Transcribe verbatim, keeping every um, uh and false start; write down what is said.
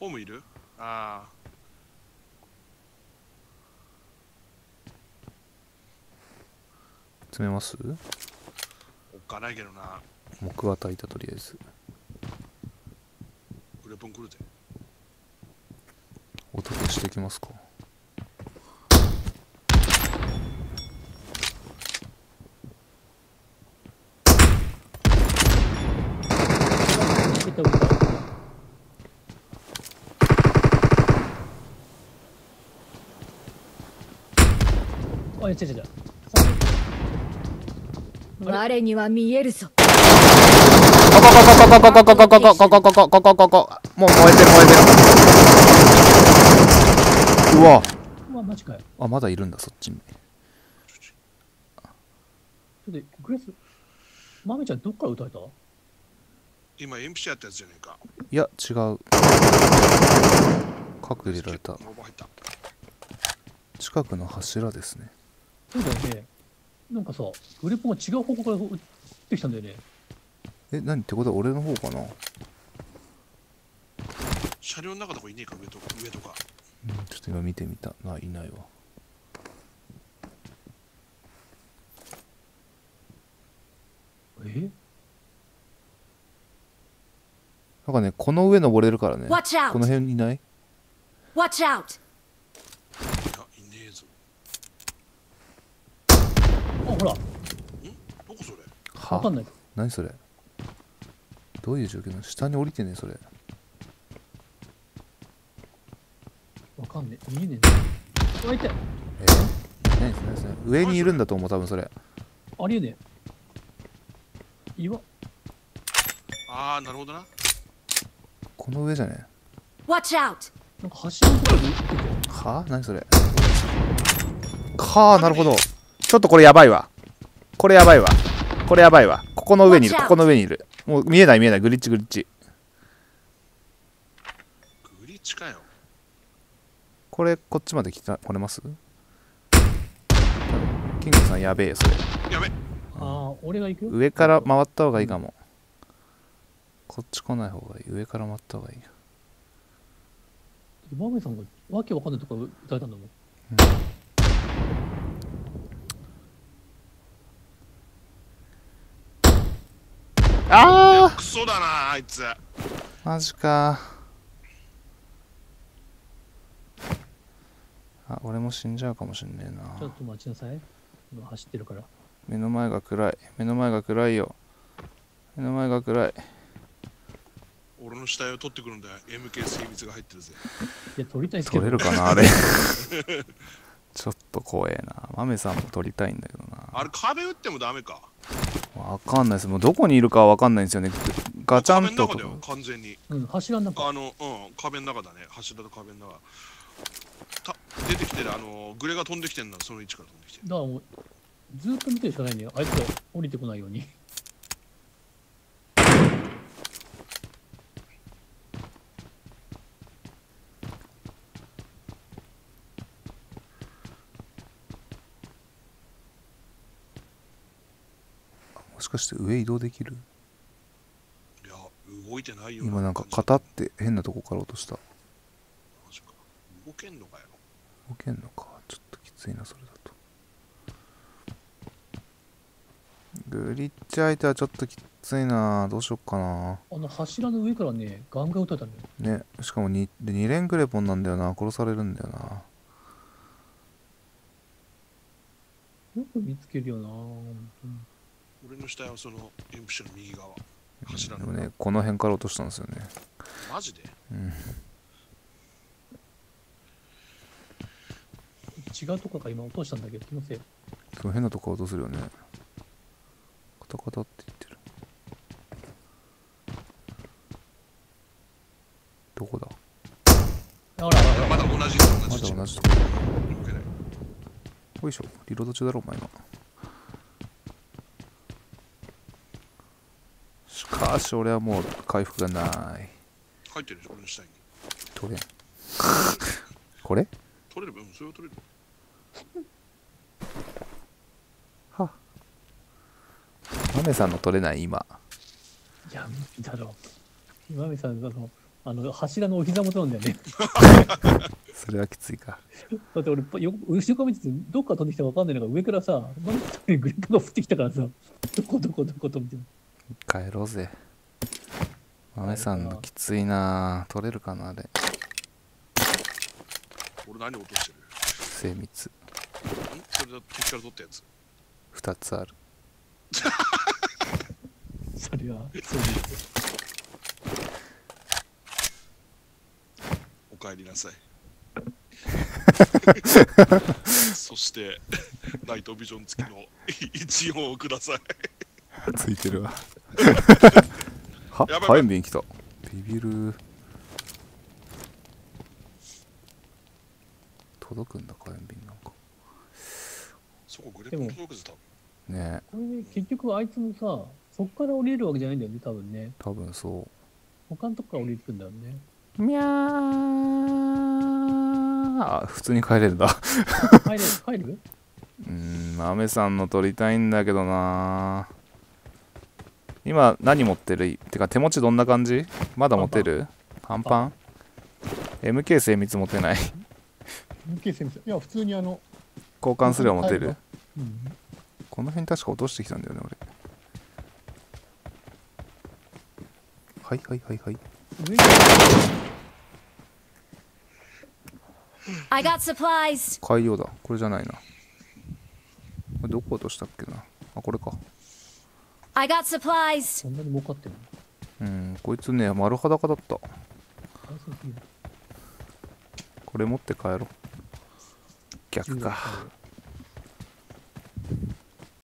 ホームいる？ああ。 詰めます？ おっかないけどな。 木は焚いた、とりあえず。 グレポン来るぜ。 音消していきますか。 受けた受けた。あ、いや違う違う。 我には見えるぞ。 こここここここここここここここここもう燃えてる燃えてる。うわうわ、マジかよ。 あ、まだいるんだ、そっちに。 ちょっと、グレス、マメちゃんどっから撃たれた？ 今、エンプシやったやつじゃねえか。 いや、違う。核入れられた。 オーバー入った。 近くの柱ですね。 そうだよね。なんかさ、グレポンが違う方向から撃ってきたんだよね。 え、何ってことは俺の方かな。 車両の中とかいねえか、上と上とか。 うん、ちょっと今見てみた。あ、いないわ。 え？ なんかね、この上登れるからね。 Watch out! この辺いない？ Watch out! いや、いねえぞ。 あ、ほら、 ん？どこそれ？ はわかんない。 何それ。どういう状況なの？下に降りてねそれ。 わかんねえ。見えねえな。うわ、痛い。 え何それ何それ。上にいるんだと思う、多分それ。 ありえねえ。岩。 ああ、なるほどな。 この上じゃね。 Watch out! なんか柱のところで撃ってて。 は何それ。はあ、なるほど。ちょっとこれやばいわ。これやばいわ。これやばいわ。ここの上にいる、ここの上にいる。もう見えない見えない、グリッチグリッチ。 グリッチかよ。 これ、こっちまで来た、来れます？キングさんやべえ、それ。 やべ。 ああ、俺が行くよ。 上から回った方がいいかも。こっち来ない方がいい。上から回った方がいい。 マメさんがわけわかんないところ撃たれたんだもん。 ああクソだな、あいつ。 マジか。あ、俺も死んじゃうかもしんねえな。 ちょっと待ちなさい。今走ってるから。 目の前が暗い。目の前が暗いよ。目の前が暗い。 俺の死体を取ってくるんだよ。エムケー 精密が入ってるぜ。 いや、取りたいですけど。 取れるかなあれ。ちょっと怖えな。マメさんも取りたいんだけどな。 あれ、壁打ってもダメか。 わかんないです。もうどこにいるかはわかんないんですよね。ガチャンと壁の中だよ、完全に。 うん、柱の中。 あの、うん、壁の中だね。柱と壁の中。た出てきてる、あの、グレが飛んできてんの、その位置から飛んできてる。 だからもう、ずーっと見てるしかないね。あいつが降りてこないように。 もしかして上移動できる？ いや、動いてないよ。 今なんか肩って変なとこから落とした。 マジか。動けんのかよ。 動けんのか。ちょっときついな、それだと。グリッチ相手はちょっときついな。どうしよっかな。 あの柱の上からね、ガンガン撃たれたんだよ。 ね、しかも 2, でに連グレポンなんだよな。殺されるんだよな。 よく見つけるよな。本当に。 俺の死体はそのエンプシの右側。柱のでもね、この辺から落としたんですよね。 マジで？ うん。 違うとこから今落としたんだけど、気のせい。 その変なとこ落とするよね。カタカタって言ってる。どこだ？ あらあらあら。 まだ同じ同まじだ同じとこ。 動けない。 よいしょ。リロード中だろ、お前今。しかし、俺はもう回復がない。 入ってるでしょ、俺の死体に。 取れん。これ？ 取れる分、それを取れる。 はマメさんの取れない今。 いや、無理だろ。今見さんがそのあの、柱のお膝元なんだよね。 それはきついか。 だって俺、よ後ろから見てて、どっから飛んできたか分かんないのが上からさ、なんかグレープが降ってきたからさ、どこどこどこと見て。 帰ろうぜ。豆さんのきついな。取れるかなあれ。 俺何落としてる？ 精密。 んそれだ敵から取ったやつ。 ふたつある。 それは、そうです。 お帰りなさい。そしてナイトビジョン付きのいちよんをください。 ついてるわ。はやばい火炎瓶来た。ビビる。届くんだ火炎瓶なんか。 そこグレープ届くぞ多分。 ねえ、 これね、結局あいつもさ、そっから降りれるわけじゃないんだよね、多分ね。 多分そ他のとこから降りてくんだよね。 う。みゃー。あ、普通に帰れるんだ。 入る入るうーん、豆さんの取りたいんだけどな。今何持ってる？てか手持ちどんな感じ？まだ持てる？パンパン ?エムケー 精密持てない。 無形戦いや、普通にあの、 交換すれば持てる？ うん、 この辺確か落としてきたんだよね、俺。はいはいはいはい。 上に I got supplies. 海洋だ。これじゃないな。これどこ落としたっけな。あ、これか。 I got supplies. そんなに儲かってるの？ うん、こいつね、丸裸だった。 あそうすぎるこれ持って帰ろう。逆か。 中学